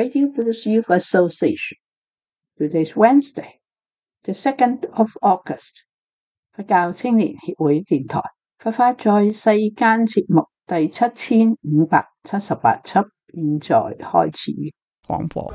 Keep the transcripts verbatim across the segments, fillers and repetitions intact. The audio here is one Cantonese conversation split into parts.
Radio Buddhist Youth Association. Today's Wednesday, the second of August. 佛教青年協會電台佛法在世間節目第七千五百七十八輯，現在開始廣播。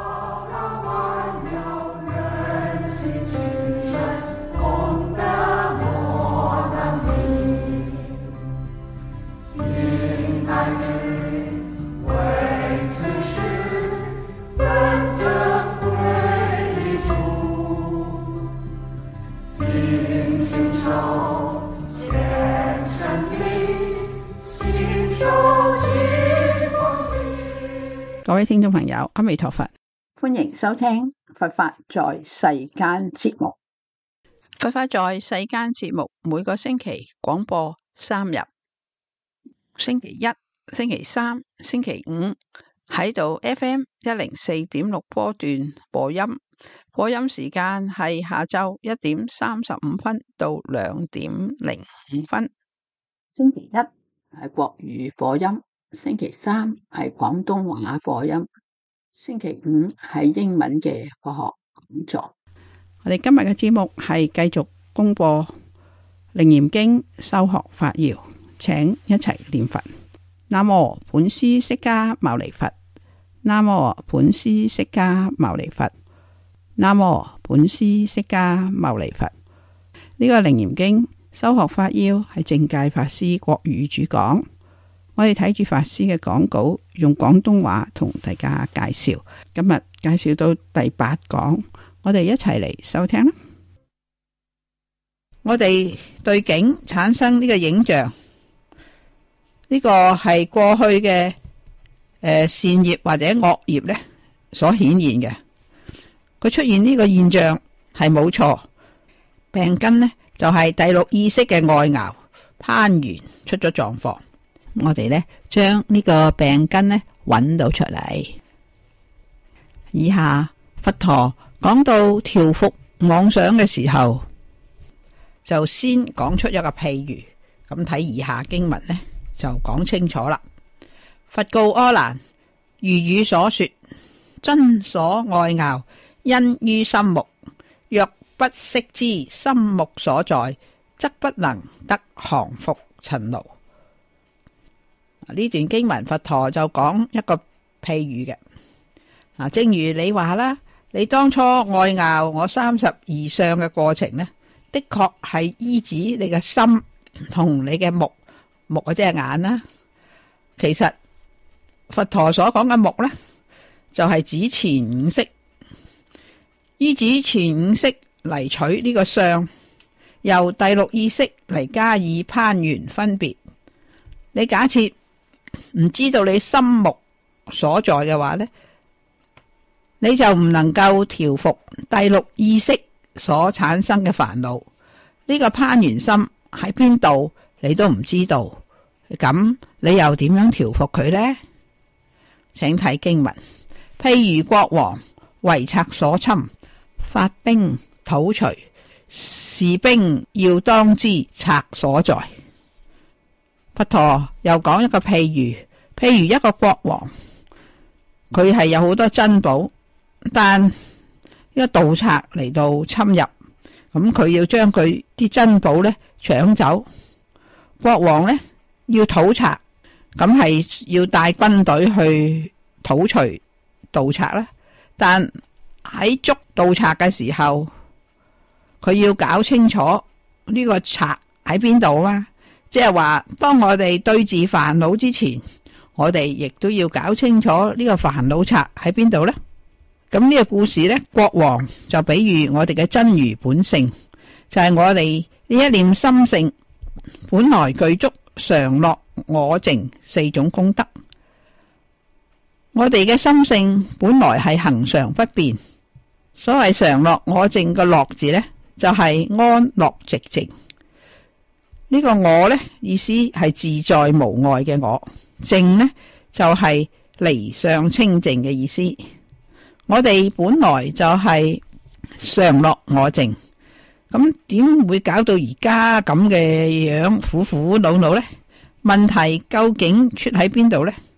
各位聽眾朋友，阿彌陀佛，歡迎收聽佛法在世間節目。佛法在世間節目每個星期廣播三日，星期一、星期三、星期五喺度 F M 一零四點六波段播音，播音時間係下晝一點三十五分到兩點零五分。星期一係國語播音，星期三係廣東話播音，星期五係英文嘅科學講座。我哋今日嘅節目係繼續公布《楞嚴經》修學法要，請一齊念佛。南無本師釋迦牟尼佛，南無本師釋迦牟尼佛，南無本師釋迦牟尼佛。呢、這個《楞嚴經》修學法要係正戒法師國語主講。我哋睇住法師嘅講稿，用廣東話同大家介紹。今日介紹到第八講，我哋一齊嚟收聽啦。我哋對境產生呢個影像，呢、這個係過去嘅誒、呃、善業或者惡業咧所顯現嘅。佢出現呢個現象係冇錯，病根呢就係、是、第六意識嘅愛熬攀緣出咗狀況。我哋呢將呢個病根呢揾到出嚟。以下佛陀講到調伏妄想嘅時候，就先講出一個譬喻。咁睇以下經文呢，就講清楚啦。佛告阿難：如汝所說，真所愛拗，因於心目。若不識之心目所在，則不能得降伏塵勞。呢段經文佛陀就講一個譬喻嘅。嗱，正如你話啦，你當初愛拗我三十二相嘅過程呢，的確係依止你嘅心同你嘅目，目即係眼啦。其實佛陀所講嘅目呢，就係指前五識，依止前五識嚟取呢個相，由第六意識嚟加以攀緣分別。你假設唔知道你心目所在嘅話呢，你就唔能夠調伏第六意識所產生嘅煩惱。呢個攀緣心喺邊度你都唔知道，咁你又點樣調伏佢呢？請睇經文。譬如國王為賊所侵，發兵討除，士兵要當知賊所在。佛陀又講一個譬喻，譬如一個國王，佢係有好多珍寶，但一個盜賊嚟到侵入，咁佢要將佢啲珍寶呢搶走。國王呢要討賊，咁係要帶軍隊去討除盜賊啦。但喺捉盜賊嘅時候，佢要搞清楚呢個賊喺邊度啊！即係話，當我哋對治煩惱之前，我哋亦都要搞清楚呢個煩惱賊喺邊度呢？咁呢個故事呢，國王就比喻我哋嘅真如本性，就係、是、我哋呢一念心性本來具足常樂我淨四種功德。我哋嘅心性本來係恆常不變，所謂常樂我淨嘅樂字呢，就係、是、安樂寂靜。呢、這個我呢，意思係自在無礙嘅我，淨呢，就係、是、離相清淨嘅意思。我哋本來就係常樂我淨，咁點會搞到而家咁嘅樣苦苦惱惱呢？問題究竟出喺邊度呢？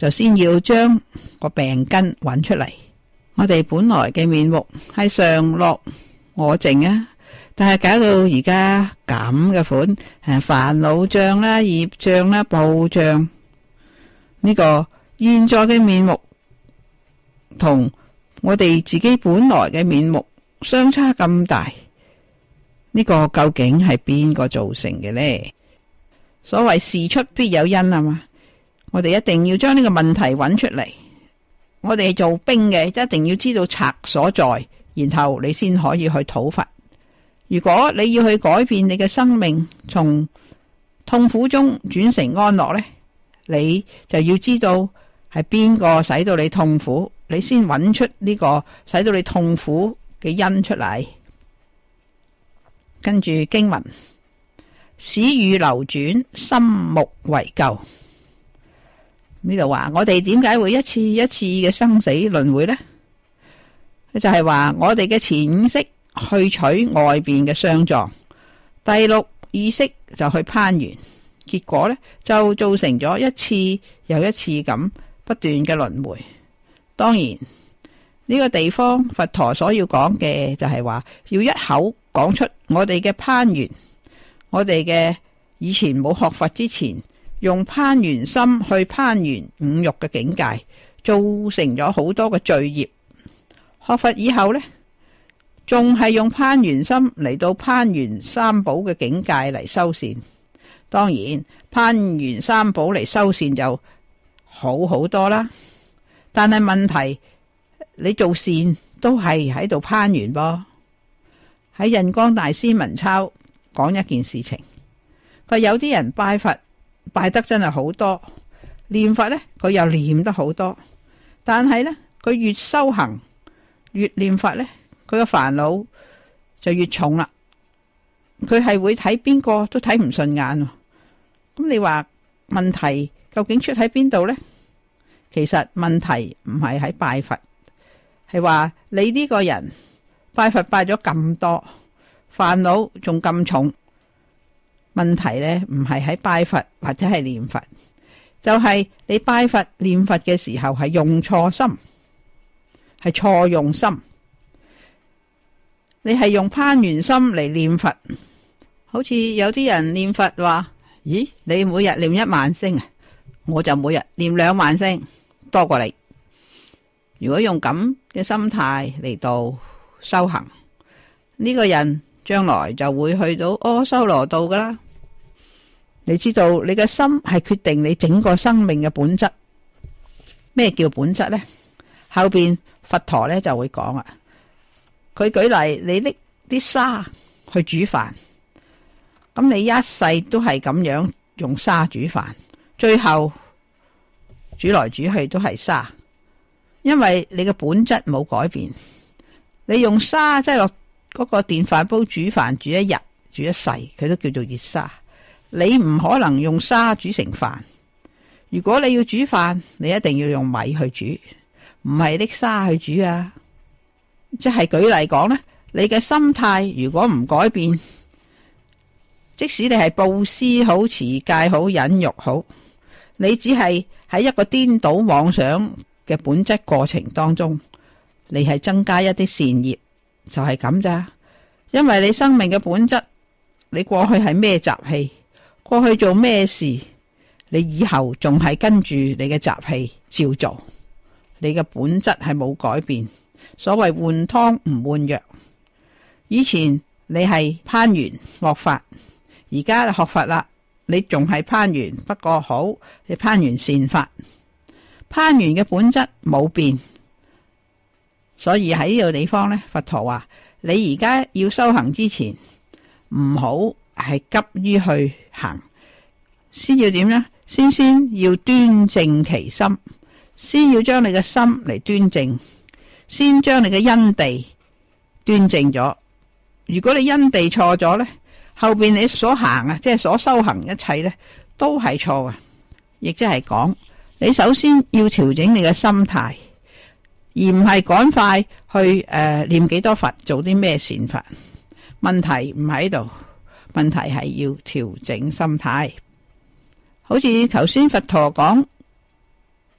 就先要將個病根揾出嚟。我哋本來嘅面目係上樂我淨啊，但係搞到而家咁嘅款，誒煩惱障啦、業障啦、報障，呢個現在嘅面目同我哋自己本來嘅面目相差咁大，呢個究竟係邊個造成嘅呢？所謂事出必有因啊嘛，我哋一定要將呢個問題揾出嚟。我哋做兵嘅一定要知道賊所在，然後你先可以去討伐。如果你要去改變你嘅生命，從痛苦中轉成安樂呢，你就要知道係邊個使到你痛苦，你先揾出呢個使到你痛苦嘅因出嚟。跟住經文，使雨流轉，心目為舊。呢度話我哋點解會一次一次嘅生死輪迴呢？就係話我哋嘅前五識去取外邊嘅相狀，第六意識就去攀緣，結果呢就造成咗一次又一次咁不斷嘅輪迴。當然呢個地方佛陀所要講嘅就係話要一口講出我哋嘅攀緣，我哋嘅以前冇學佛之前，用攀緣心去攀緣五欲嘅境界，造成咗好多嘅罪業。學佛以後呢，仲係用攀緣心嚟到攀緣三寶嘅境界嚟修善。當然攀緣三寶嚟修善就好好多啦，但係問題你做善都係喺度攀緣噃。喺印光大師文鈔講一件事情，佢有啲人拜佛拜得真係好多，念佛呢佢又念得好多，但係呢佢越修行越念佛呢，佢個煩惱就越重啦。佢係會睇邊個都睇唔順眼。咁你話問題究竟出喺邊度呢？其實問題唔係喺拜佛，係話你呢個人拜佛拜咗咁多，煩惱仲咁重。問題呢唔係喺拜佛或者係念佛，就係你拜佛念佛嘅時候係用錯心，係錯用心。你係用攀緣心嚟念佛，好似有啲人念佛話：咦，你每日念一萬聲啊，我就每日念兩萬聲，多過你。如果用咁嘅心態嚟到修行，呢個人將來就會去到阿修羅道噶啦。你知道你嘅心係決定你整個生命嘅本質。咩叫本質呢？後邊佛陀呢就會講啊。佢舉例，你拎啲沙去煮飯，咁你一世都係咁樣用沙煮飯，最後煮來煮去都係沙，因為你嘅本質冇改變。你用沙即係落嗰個電飯煲煮飯，煮一日煮一世，佢都叫做熱沙。你唔可能用沙煮成飯。如果你要煮飯，你一定要用米去煮，唔係拎沙去煮啊。即係舉例講呢，你嘅心態如果唔改變，即使你係布施好、持戒好、忍辱好，你只係喺一個顛倒妄想嘅本質過程當中，你係增加一啲善業，就係咁咋。因為你生命嘅本質，你過去係咩習氣，過去做咩事，你以後仲係跟住你嘅習氣照做，你嘅本質係冇改變。所謂換湯唔換藥，以前你係攀緣惡法，而家學佛啦，你仲係攀緣，不過好，你攀緣善法，攀緣嘅本質冇變。所以喺呢個地方呢，佛陀話你而家要修行之前，唔好係急於去行，先要點呢？先先要端正其心，先要將你嘅心嚟端正。先將你嘅因地端正咗。如果你因地錯咗呢，後邊你所行啊，即係所修行一切呢，都係錯嘅。亦即係講，你首先要調整你嘅心態，而唔係趕快去誒、呃、念幾多佛，做啲咩善法。問題唔喺度，問題係要調整心態。好似頭先佛陀講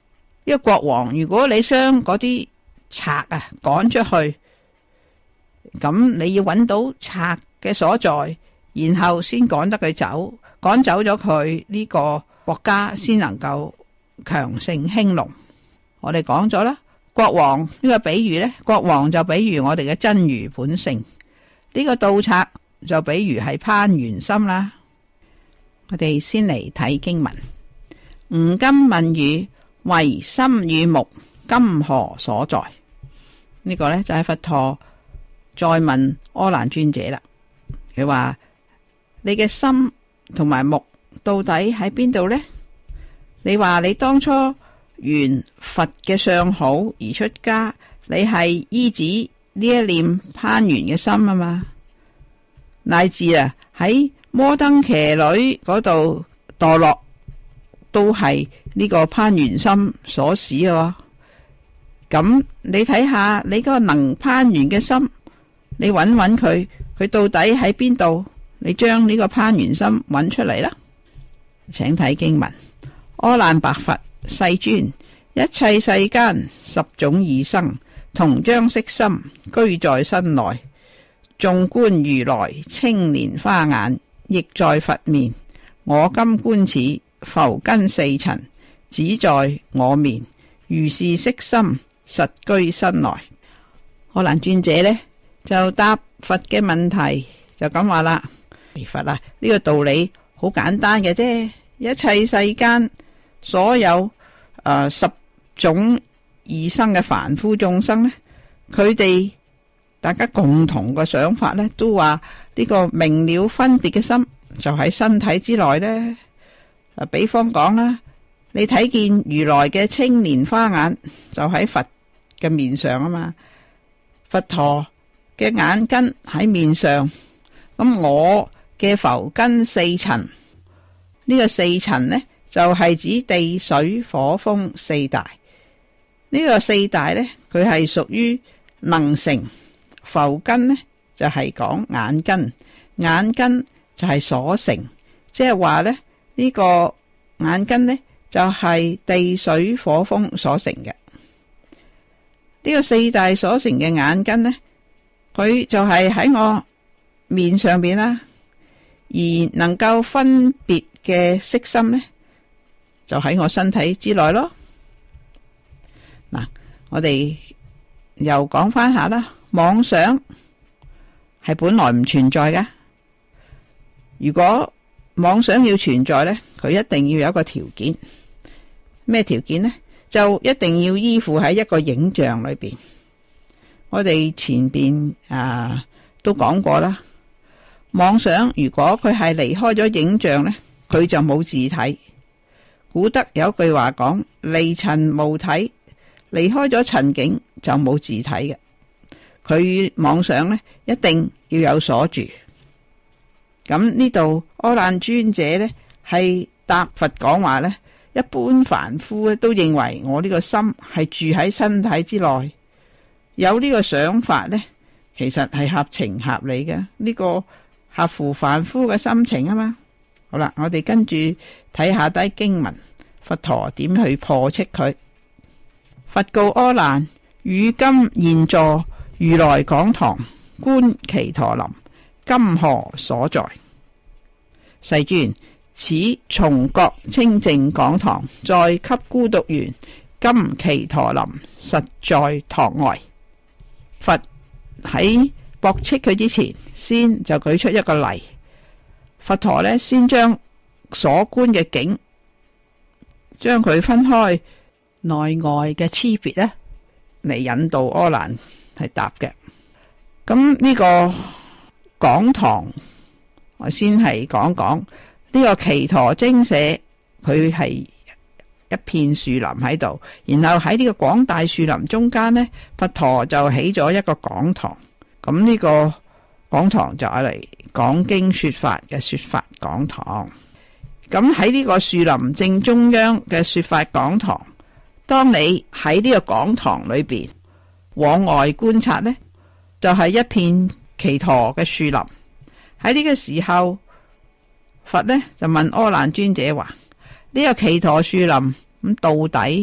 呢個國王，如果你將嗰啲賊啊趕出去，咁你要揾到賊嘅所在，然後先趕得佢走，趕走咗佢，呢個國家先能夠強盛興隆。我哋講咗啦，國王呢個比喻呢，國王就比喻我哋嘅真如本性，呢個盜賊就比喻係攀緣心啦。我哋先嚟睇經文。吾今問汝，唯心與目，今何所在？呢、這個呢，就係、是、佛陀再問阿難尊者啦。佢話：你嘅心同埋目到底喺邊度呢？你話你當初緣佛嘅相好而出家，你係依止呢一念攀緣嘅心啊嘛，乃至啊喺摩登騎女嗰度墮落，都係呢個攀緣心所使嘅。咁你睇下你嗰個能攀緣嘅心，你揾揾佢，佢到底喺邊度？你將呢個攀緣心揾出嚟啦。請睇經文。阿難白佛：世尊，一切世間十種異生，同將色心居在身內，縱觀如來青蓮花眼，亦在佛面。我今觀此浮根四塵，只在我面，如是色心實居身內。阿難尊者呢，就答佛嘅問題，就咁話啦：佛啊，呢個道理好簡單嘅啫，一切世間所有誒、呃、十種異生嘅凡夫眾生呢，佢哋大家共同嘅想法呢，都話呢個明了分別嘅心就喺身體之內呢。啊，比方講啦，你睇見如來嘅青蓮花眼就喺佛嘅面上啊嘛，佛陀嘅眼根喺面上，咁我嘅浮根四塵，呢、這個四塵呢，就係、是、指地水火風四大。呢、這個四大呢，佢係屬於能成，浮根呢，就係、是、講眼根，眼根就係所成，即係話呢。呢個眼根呢，就係地水火風所成嘅。呢個四大所成嘅眼根呢，佢就係喺我面上邊啦，而能夠分別嘅色心呢，就喺我身體之內咯。嗱，我哋又講翻下啦，妄想係本來唔存在嘅，如果妄想要存在呢，佢一定要有一個條件。咩條件呢？就一定要依附喺一個影像裏邊。我哋前邊啊都講過啦，妄想如果佢係離開咗影像呢，佢就冇自體。古德有句話講：離塵無體，離開咗塵境就冇自體嘅。佢妄想呢，一定要有所住。咁呢度阿難尊者呢，係答佛講話呢，一般凡夫都認為我呢個心係住喺身體之內，有呢個想法呢，其實係合情合理嘅，呢個合乎凡夫嘅心情啊嘛。好啦，我哋跟住睇下低經文，佛陀點去破斥佢。佛告阿難：汝今現坐如來講堂，觀祇陀林，今何所在？世尊，此重覺清淨講堂，在給孤獨園。今祇陀林實在堂外。佛喺駁斥佢之前，先就舉出一個例。佛陀呢，先將所觀嘅境，將佢分開內外嘅差別呢，嚟引導阿難係答嘅。咁呢個講堂，我先係講講呢個祇陀精舍，佢係一片樹林喺度，然後喺呢個廣大樹林中間呢，佛陀就起咗一個講堂。咁呢個講堂就係嚟講經說法嘅說法講堂。咁喺呢個樹林正中央嘅說法講堂，當你喺呢個講堂裏邊往外觀察呢，就係、是、一片祇陀嘅樹林。喺呢個時候，佛呢就問阿難尊者話：呢、這個祇陀樹林咁到底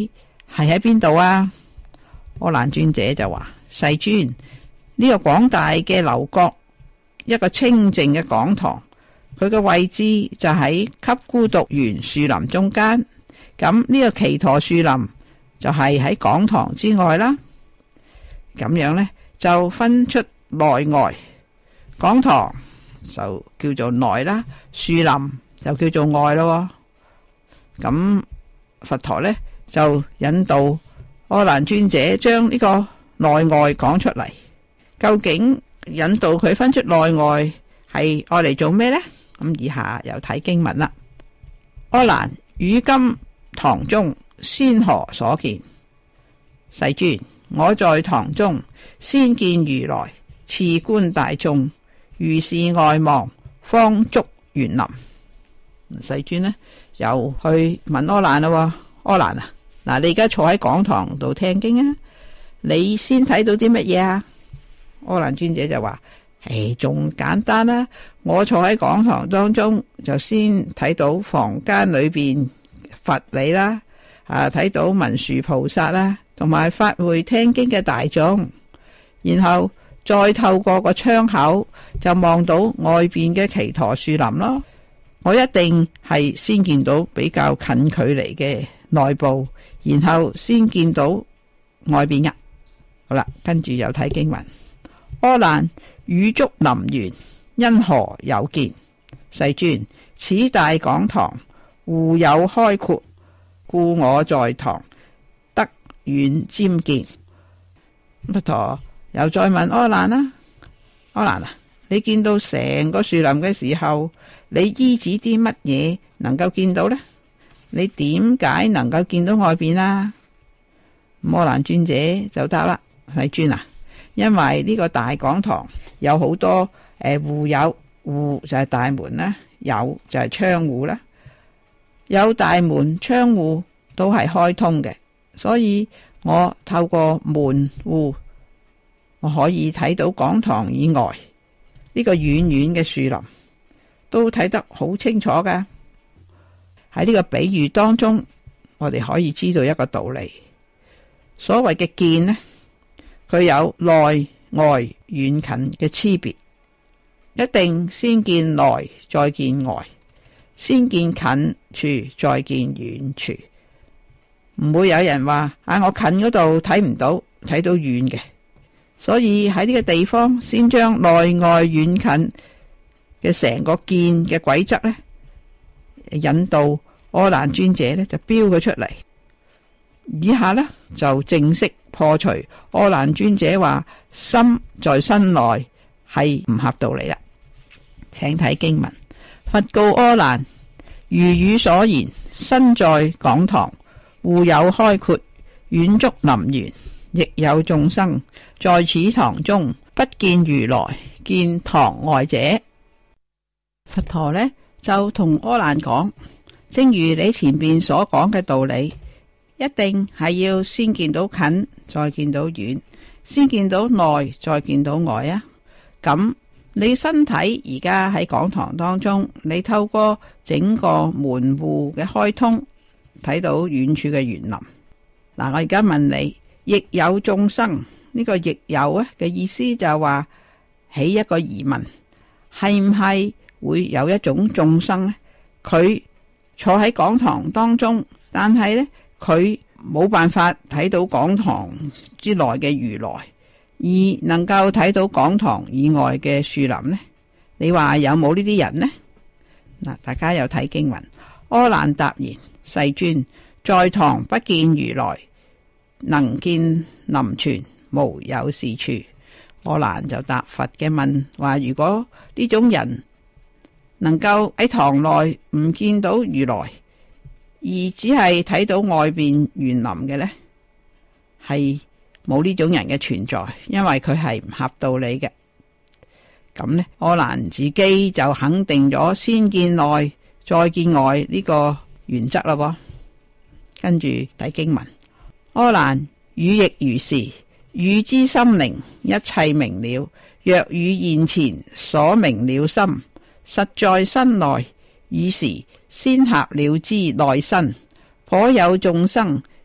係喺邊度啊？柯蘭尊者就話：世尊，呢、這個廣大嘅樓閣，一個清淨嘅講堂，佢嘅位置就喺給孤獨園樹林中間。咁呢個祇陀樹林就係喺講堂之外啦。咁樣呢，就分出內外，講堂就叫做內啦，樹林就叫做外咯。咁佛陀呢，就引導柯蘭尊者將呢個內外講出嚟。究竟引導佢分出內外係愛嚟做咩呢？咁以下又睇經文啦。柯蘭，汝今堂中先何所見？世尊，我在堂中先見如來次觀大眾，如是外望，方足園林。世尊呢又去問柯蘭啦。柯蘭啊，嗱，你而家坐喺講堂度聽經啊，你先睇到啲乜嘢啊？柯蘭尊者就話：誒，仲簡單啦，我坐喺講堂當中就先睇到房間裏邊佛理啦，啊，睇到文殊菩薩啦，同埋法會聽經嘅大眾，然後再透過個窗口就望到外邊嘅祇陀樹林咯。我一定係先見到比較近距離嘅內部，然後先見到外邊嘅。好啦，跟住又睇經文。柯蘭，汝足林園，因何有見？世尊，此大講堂戶有開闊，故我在堂得遠瞻見。佛陀又再問柯蘭啦：柯蘭啊，你見到成個樹林嘅時候，你依止啲乜嘢能夠見到呢？你點解能夠見到外邊啊？柯蘭尊者就答啦：世尊啊，因為呢個大講堂有好多誒戶有，戶就係大門啦，有就係窗戶啦，有大門窗戶都係開通嘅，所以我透過門戶，我可以睇到講堂以外呢個遠遠嘅樹林，都睇得好清楚㗎。喺呢個比喻當中，我哋可以知道一個道理。所謂嘅見呢，佢有內外遠近嘅差別，一定先見內再見外，先見近處再見遠處，唔會有人話啊，我近嗰度睇唔到，睇到遠嘅。所以喺呢個地方先將內外遠近嘅成個見嘅軌跡呢，引導柯蘭尊者呢就標佢出嚟。以下呢，就正式破除柯蘭尊者話心在身內係唔合道理啦。請睇經文。佛告柯蘭：如汝所言，身在講堂，戶有開闊，遠足林園，亦有眾生在此堂中不見如來，見堂外者。佛陀呢就同柯蘭講，正如你前邊所講嘅道理，一定係要先見到近，再見到遠，先見到內，再見到外啊。咁你身體而家喺講堂當中，你透過整個門戶嘅開通，睇到遠處嘅園林。嗱，我而家問你，亦有眾生，呢個亦有啊嘅意思就係話起一個疑問，係唔係會有一種眾生呢？佢坐喺講堂當中，但係呢，佢冇辦法睇到講堂之內嘅如來，而能夠睇到講堂以外嘅樹林呢？你話有冇呢啲人呢？嗱，大家又睇經文。柯蘭答言：世尊，在堂不見如來，能見林泉，無有是處。柯蘭就答佛嘅問話：如果呢種人能夠喺堂內唔見到如來，而只係睇到外邊園林嘅呢，係冇呢種人嘅存在，因為佢係唔合道理嘅。咁呢，柯蘭自己就肯定咗先見內再見外呢個原則啦噃。跟住睇經文。柯蘭，汝亦如是，汝之心靈一切明了，若汝現前所明了心，實在身內，爾時先合了知內身，頗有眾生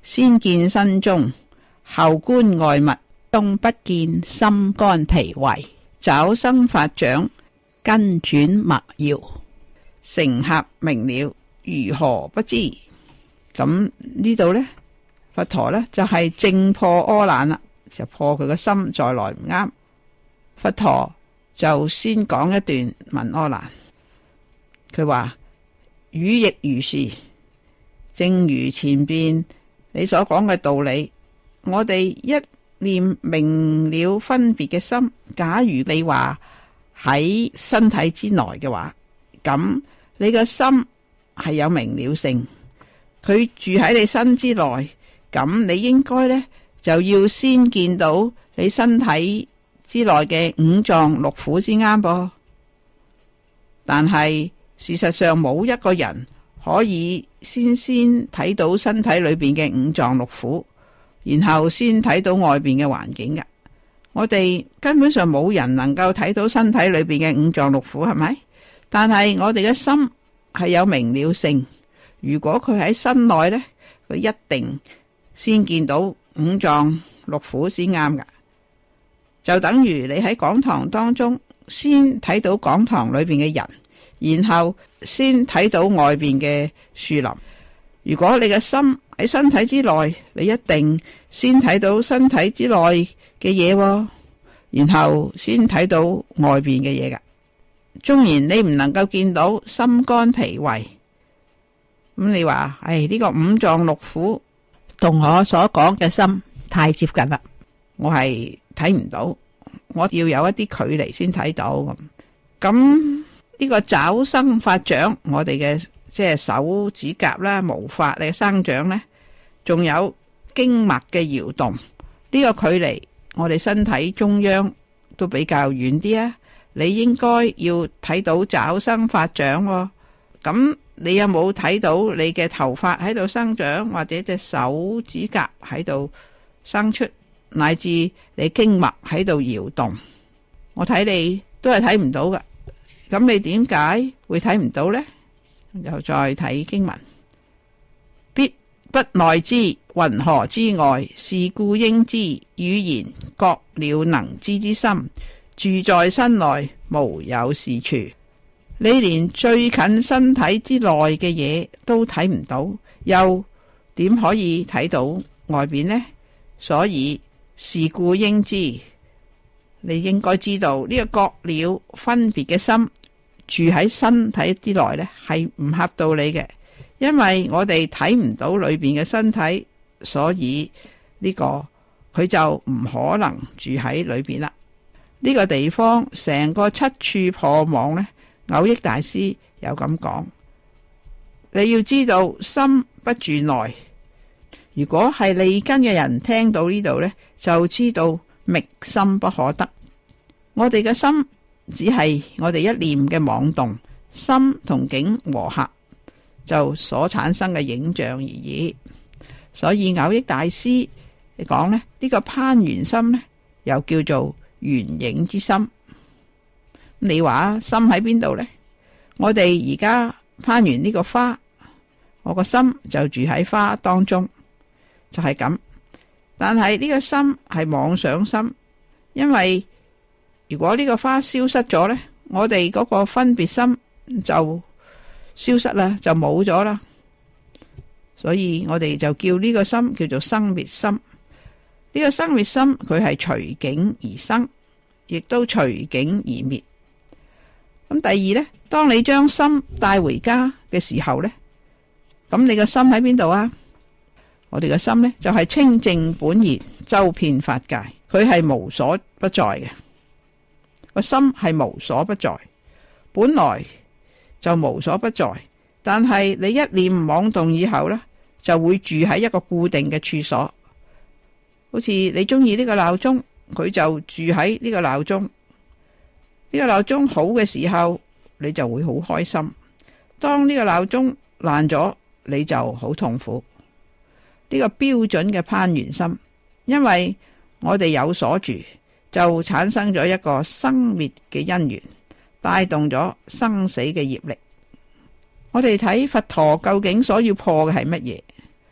先見身中，後觀外物，終不見心肝脾胃，找生發長，根轉脈要。乘客明了，如何不知？咁呢度呢，佛陀呢就係、是、正破阿難啦，就破佢個心在來唔啱。佛陀就先講一段問阿難，佢話：汝亦如是，正如前邊你所講嘅道理，我哋一念明了分別嘅心，假如你話喺身體之內嘅話，咁你個心係有明了性，佢住喺你身之內，咁你應該呢，就要先見到你身體之內嘅五臟六腑先啱噃。但係事實上冇一個人可以先先睇到身體裏邊嘅五臟六腑，然後先睇到外邊嘅環境㗎。我哋根本上冇人能夠睇到身體裏邊嘅五臟六腑，係咪？但係我哋嘅心係有明了性，如果佢喺身內呢，佢一定先見到五臟六腑先啱㗎。就等於你喺講堂當中先睇到講堂裏邊嘅人，然後先睇到外邊嘅樹林。如果你嘅心喺身體之內，你一定先睇到身體之內嘅嘢，然後先睇到外邊嘅嘢㗎。縱然你唔能夠見到心肝脾胃，咁你話，唉，呢個五臟六腑同我所講嘅心太接近啦，我係睇唔到，我要有一啲距離先睇到咁。咁呢個爪生發長，我哋嘅即係手指甲啦、毛髮嘅生長呢，仲有經脈嘅搖動，呢個距離我哋身體中央都比較遠啲啊。你應該要睇到爪生發長喎，咁你有冇睇到你嘅頭髮喺度生長，或者隻手指甲喺度生出，乃至你經脈喺度搖動？我睇你都係睇唔到㗎。咁你點解會睇唔到呢？又再睇經文，必不內知，云何之外？是故應知，語言覺了能知之心，住在身內，無有是處。你連最近身體之內嘅嘢都睇唔到，又點可以睇到外邊呢？所以是故應知，你應該知道呢個覺了分別嘅心住喺身體之內呢，係唔合道理嘅，因為我哋睇唔到裏邊嘅身體，所以呢個佢就唔可能住喺裏邊啦。呢個地方成個七處破網呢，藕益大師有咁講。你要知道心不住內，如果係利根嘅人聽到呢度呢，就知道覓心不可得。我哋嘅心只係我哋一念嘅妄動，心同境和合就所產生嘅影像而已。所以藕益大師講呢，呢個攀緣心呢，又叫做緣影之心。你話心喺邊度呢？我哋而家攀緣呢個花，我個心就住喺花當中，就係咁。但係呢個心係妄想心，因為如果呢個花消失咗呢，我哋嗰個分別心就消失啦，就冇咗啦。所以我哋就叫呢個心叫做生滅心。呢個生滅心佢係隨境而生，亦都隨境而滅。咁第二呢，當你將心帶回家嘅時候呢，咁你個心喺邊度啊？我哋個心呢，就係清淨本然，周遍法界，佢係無所不在嘅。個心係無所不在，本來就無所不在，但係你一念妄動以後呢，就會住喺一個固定嘅處所。好似你中意呢個鬧鐘，佢就住喺呢個鬧鐘。呢個鬧鐘好嘅時候，你就會好開心。當呢個鬧鐘爛咗，你就好痛苦。呢個標準嘅攀緣心，因為我哋有所住，就產生咗一個生滅嘅因緣，帶動咗生死嘅業力。我哋睇佛陀究竟所要破嘅係乜嘢？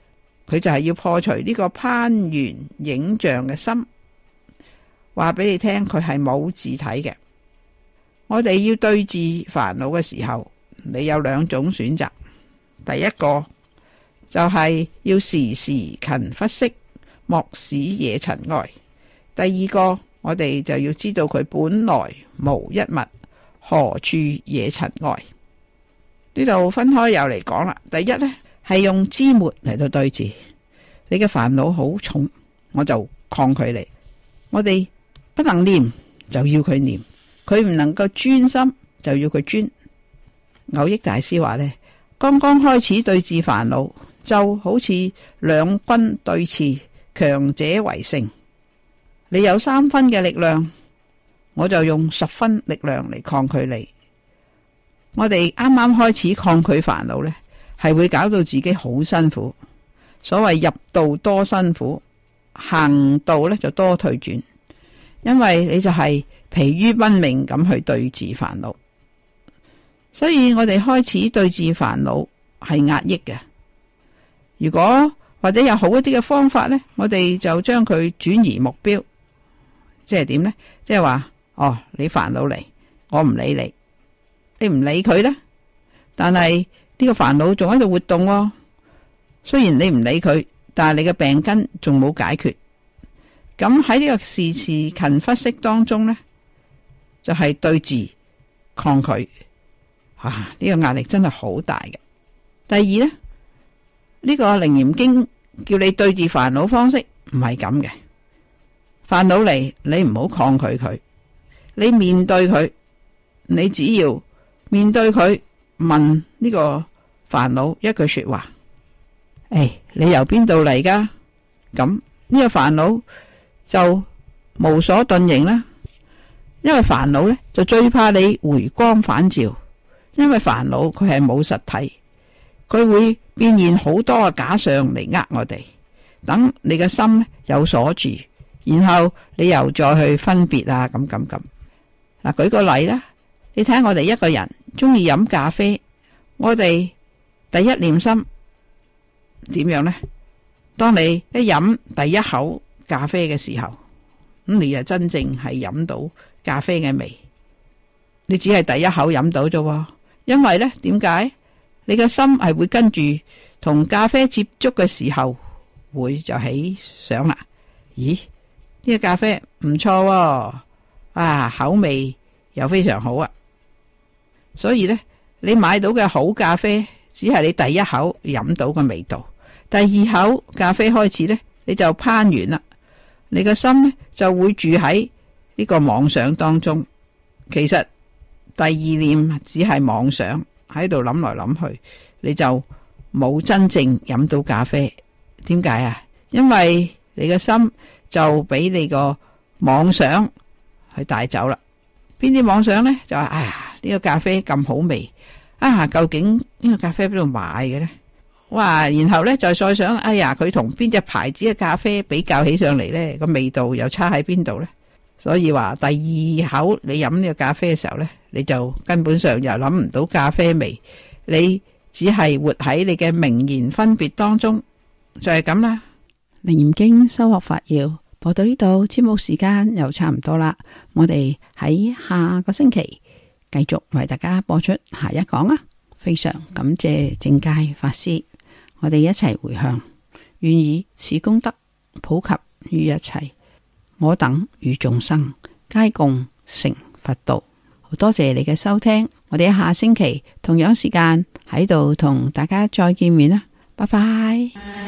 佢就係要破除呢個攀緣影像嘅心，話俾你聽佢係冇自體嘅。我哋要對治煩惱嘅時候，你有兩種選擇。第一個就係要時時勤拂拭，莫使惹塵埃。第二個，我哋就要知道佢本來無一物，何處惹塵埃。呢度分開又嚟講啦。第一呢，係用枝末嚟到對治你嘅煩惱好重，我就抗拒你。我哋不能念就要佢念，佢唔能夠專心就要佢專。藕益大師話呢，剛剛開始對治煩惱就好似兩軍對峙，強者為勝。你有三分嘅力量，我就用十分力量嚟抗拒你。我哋啱啱開始抗拒煩惱呢，係會搞到自己好辛苦。所謂入道多辛苦，行道呢就多退轉，因為你就係疲於奔命咁去對治煩惱。所以我哋開始對治煩惱係壓抑嘅。如果或者有好一啲嘅方法呢，我哋就將佢轉移目標。即係點呢？即係話，哦，你煩惱嚟，我唔理你，你唔理佢呢，但係呢個煩惱仲喺度活動喎。雖然你唔理佢，但係你嘅病根仲冇解決。咁喺呢個時時勤拂拭當中呢，就係對治抗拒。啊！呢個壓力真係好大嘅。第二呢，呢個《楞嚴經》叫你對治煩惱方式唔係咁嘅。煩惱嚟，你唔好抗拒佢，你面對佢，你只要面對佢，問呢個煩惱一句說話：誒，你由邊度嚟噶？咁呢個煩惱就無所遁形啦。因為煩惱呢，就最怕你回光返照。因為煩惱佢係冇實體，佢會變現好多嘅假象嚟呃我哋。等你嘅心有所住，然後你又再去分別啊，咁咁咁。嗱，舉個例啦，你睇下我哋一個人中意飲咖啡，我哋第一念心點樣呢？當你一飲第一口咖啡嘅時候，咁你就真正係飲到咖啡嘅味。你只係第一口飲到啫。因為呢，點解？你嘅心係會跟住同咖啡接觸嘅時候，會就起想啦。咦？呢個咖啡唔錯喎，啊，口味又非常好啊。所以呢，你買到嘅好咖啡，只係你第一口飲到嘅味道。第二口咖啡開始呢，你就攀緣啦。你嘅心呢，就會住喺呢個妄想當中。其實第二念只係妄想喺度諗來諗去，你就冇真正飲到咖啡。點解啊？因為你嘅心就俾你個妄想去帶走啦。邊啲妄想呢？就話哎呀，呢個咖啡咁好味啊！究竟呢個咖啡邊度買嘅呢？哇！然後呢，就再想，哎呀，佢同邊隻牌子嘅咖啡比較起上嚟呢，個味道又差喺邊度呢？所以話第二口你飲呢個咖啡嘅時候呢，你就根本上又諗唔到咖啡味，你只係活喺你嘅名言分別當中，就係咁啦。楞嚴經修學法要播到呢度，節目時間又差唔多啦，我哋喺下個星期繼續為大家播出下一講啊！非常感謝正戒法師，我哋一齊回向，願以此功德普及於一切，我等與眾生皆共成佛道。好多謝你嘅收聽，我哋下星期同樣時間喺度同大家再見面啦，拜拜。